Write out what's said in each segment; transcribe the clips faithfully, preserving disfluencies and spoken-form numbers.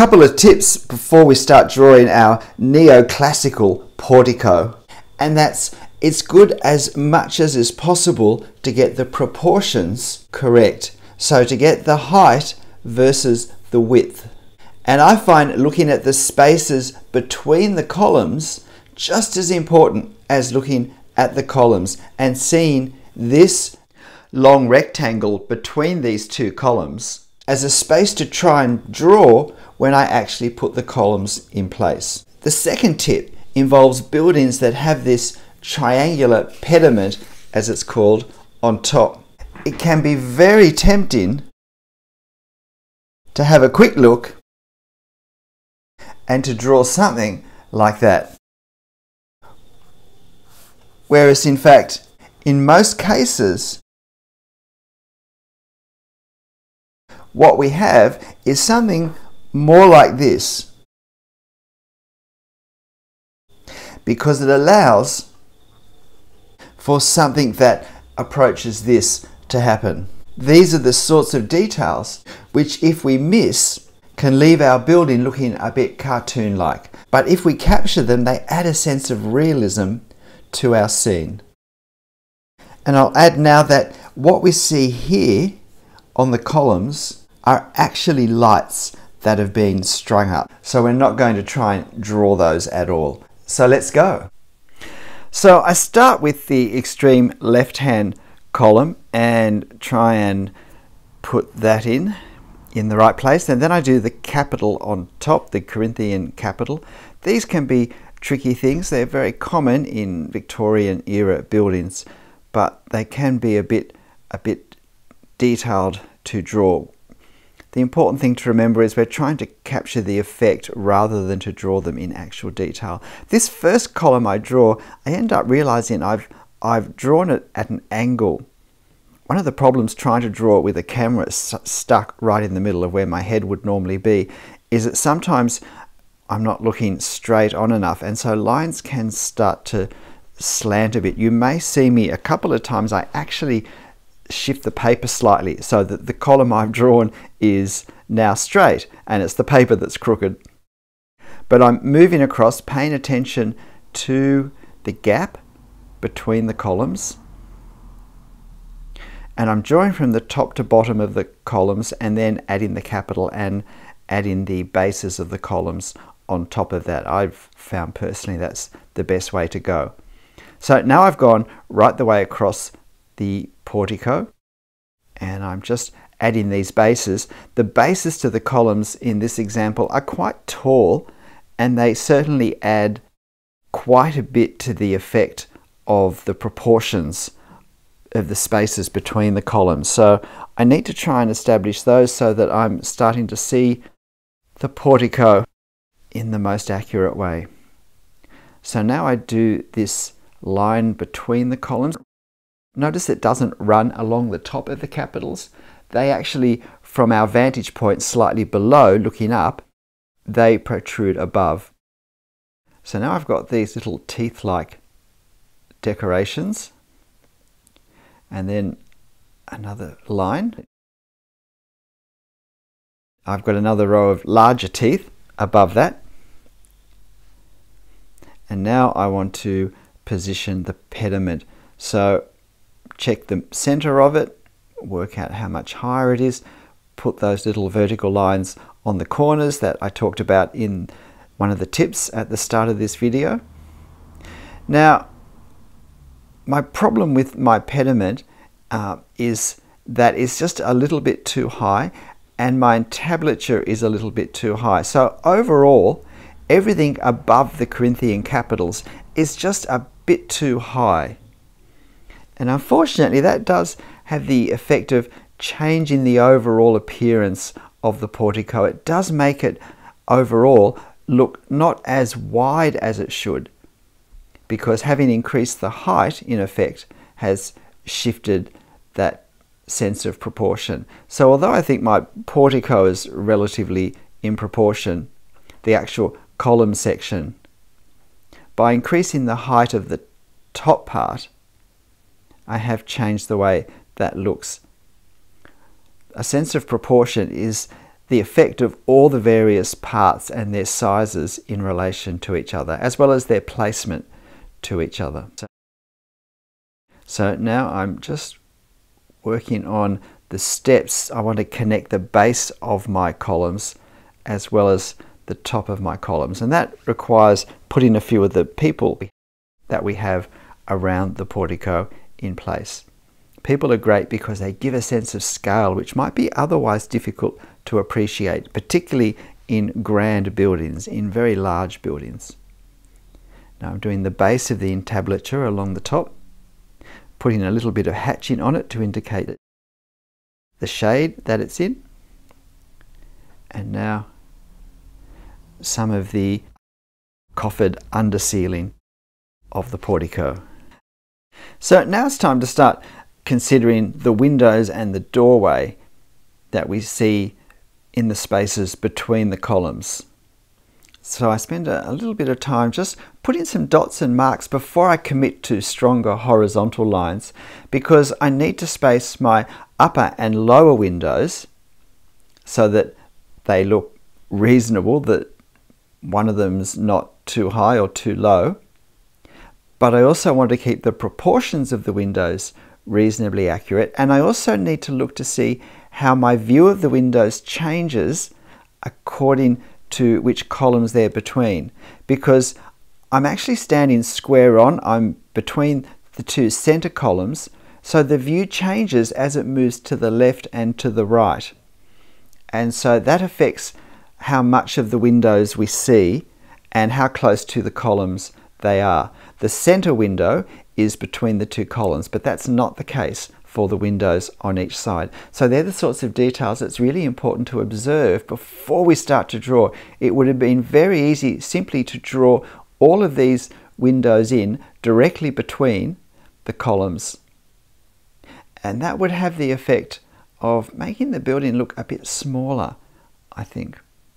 couple of tips before we start drawing our neoclassical portico, and that's it's good as much as is possible to get the proportions correct. So to get the height versus the width. And I find looking at the spaces between the columns just as important as looking at the columns, and seeing this long rectangle between these two columns as a space to try and draw when I actually put the columns in place. The second tip involves buildings that have this triangular pediment, as it's called, on top. It can be very tempting to have a quick look and to draw something like that. Whereas in fact, in most cases, what we have is something more like this, because it allows for something that approaches this to happen. These are the sorts of details which, if we miss, can leave our building looking a bit cartoon-like. But if we capture them, they add a sense of realism to our scene. And I'll add now that what we see here on the columns are actually lights that have been strung up. So we're not going to try and draw those at all. So let's go. So I start with the extreme left-hand column and try and put that in in the right place, and then I do the capital on top, the Corinthian capital. These can be tricky things. They're very common in Victorian era buildings, but they can be a bit a bit detailed to draw. The important thing to remember is we're trying to capture the effect rather than to draw them in actual detail. This first column I draw, I end up realizing I've I've drawn it at an angle. One of the problems trying to draw it with a camera stuck right in the middle of where my head would normally be is that sometimes I'm not looking straight on enough, and so lines can start to slant a bit. You may see me a couple of times I actually shift the paper slightly so that the column I've drawn is now straight and it's the paper that's crooked. But I'm moving across, paying attention to the gap between the columns, and I'm drawing from the top to bottom of the columns and then adding the capital and adding the bases of the columns on top of that. I've found personally that's the best way to go. So now I've gone right the way across the portico, and I'm just adding these bases. The bases to the columns in this example are quite tall, and they certainly add quite a bit to the effect of the proportions of the spaces between the columns. So I need to try and establish those so that I'm starting to see the portico in the most accurate way. So now I do this line between the columns. Notice it doesn't run along the top of the capitals. They actually, from our vantage point slightly below, looking up, they protrude above. So now I've got these little teeth-like decorations, and then another line. I've got another row of larger teeth above that. And now I want to position the pediment. So check the center of it, work out how much higher it is, put those little vertical lines on the corners that I talked about in one of the tips at the start of this video. Now, my problem with my pediment uh, is that it's just a little bit too high, and my entablature is a little bit too high. So overall, everything above the Corinthian capitals is just a bit too high. And unfortunately, that does have the effect of changing the overall appearance of the portico. It does make it overall look not as wide as it should, because having increased the height, in effect, has shifted that sense of proportion. So although I think my portico is relatively in proportion, the actual column section, by increasing the height of the top part, I have changed the way that looks. A sense of proportion is the effect of all the various parts and their sizes in relation to each other, as well as their placement to each other. So, so now I'm just working on the steps. I want to connect the base of my columns as well as the top of my columns, and that requires putting a few of the people that we have around the portico in place. People are great because they give a sense of scale which might be otherwise difficult to appreciate, particularly in grand buildings, in very large buildings. Now I'm doing the base of the entablature along the top, putting a little bit of hatching on it to indicate the shade that it's in, and now some of the coffered underceiling of the portico. So now it's time to start considering the windows and the doorway that we see in the spaces between the columns. So I spend a, a little bit of time just putting some dots and marks before I commit to stronger horizontal lines, because I need to space my upper and lower windows so that they look reasonable, that one of them's not too high or too low. But I also want to keep the proportions of the windows reasonably accurate, and I also need to look to see how my view of the windows changes according to which columns they're between, because I'm actually standing square on, I'm between the two center columns, so the view changes as it moves to the left and to the right, and so that affects how much of the windows we see and how close to the columns they are. The center window is between the two columns, but that's not the case for the windows on each side. So they're the sorts of details that's really important to observe before we start to draw. It would have been very easy simply to draw all of these windows in directly between the columns, and that would have the effect of making the building look a bit smaller, I think.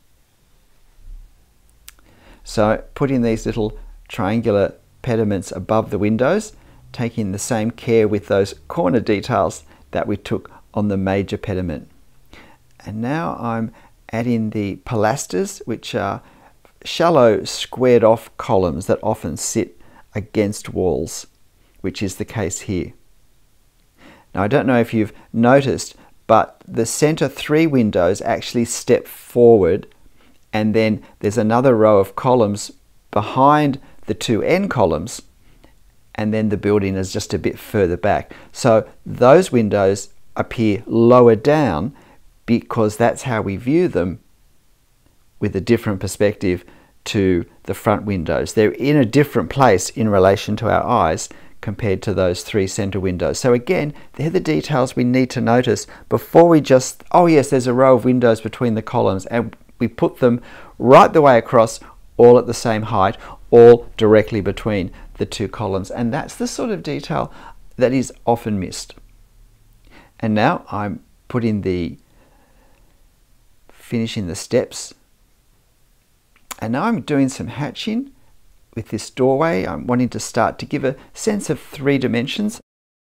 So putting these little triangular pediments above the windows, taking the same care with those corner details that we took on the major pediment. And now I'm adding the pilasters, which are shallow squared off columns that often sit against walls, which is the case here. Now I don't know if you've noticed, but the center three windows actually step forward, and then there's another row of columns behind the two end columns, and then the building is just a bit further back. So those windows appear lower down because that's how we view them, with a different perspective to the front windows. They're in a different place in relation to our eyes compared to those three center windows. So again, they're the details we need to notice before we just, oh yes, there's a row of windows between the columns, and we put them right the way across, all at the same height, all directly between the two columns. And that's the sort of detail that is often missed. And now I'm putting the, finishing the steps. And now I'm doing some hatching with this doorway. I'm wanting to start to give a sense of three dimensions.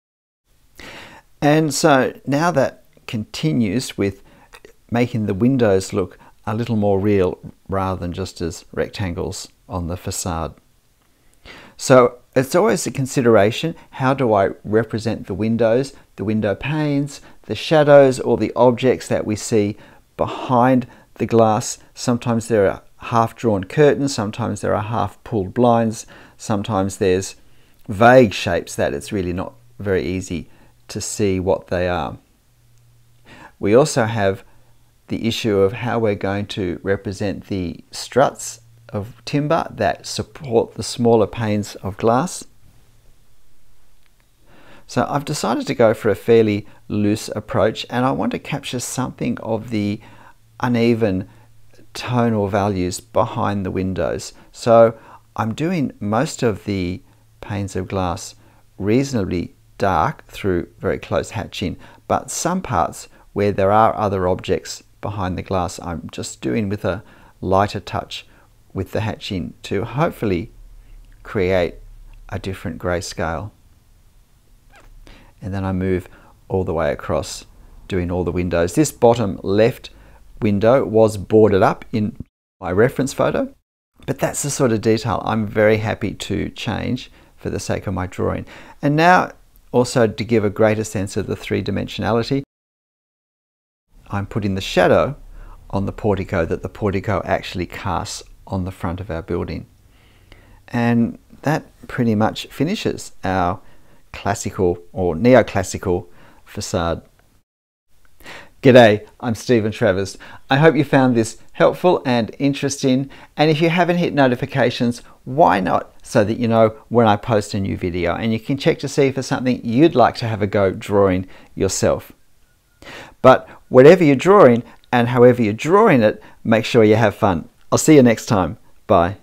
And so now that continues with making the windows look a little more real rather than just as rectangles on the facade. So it's always a consideration, how do I represent the windows, the window panes, the shadows, or the objects that we see behind the glass. Sometimes there are half-drawn curtains, sometimes there are half-pulled blinds, sometimes there's vague shapes that it's really not very easy to see what they are. We also have the issue of how we're going to represent the struts of timber that support the smaller panes of glass. So I've decided to go for a fairly loose approach, and I want to capture something of the uneven tonal values behind the windows. So I'm doing most of the panes of glass reasonably dark through very close hatching, but some parts where there are other objects behind the glass I'm just doing with a lighter touch with the hatching to hopefully create a different grayscale. And then I move all the way across doing all the windows. This bottom left window was boarded up in my reference photo. But that's the sort of detail I'm very happy to change for the sake of my drawing. And now, also to give a greater sense of the three-dimensionality, I'm putting the shadow on the portico that the portico actually casts on the front of our building. And that pretty much finishes our classical or neoclassical facade. G'day, I'm Stephen Travers. I hope you found this helpful and interesting, and if you haven't hit notifications, why not, so that you know when I post a new video, and you can check to see if it's something you'd like to have a go drawing yourself. But whatever you're drawing and however you're drawing it, make sure you have fun. I'll see you next time. Bye.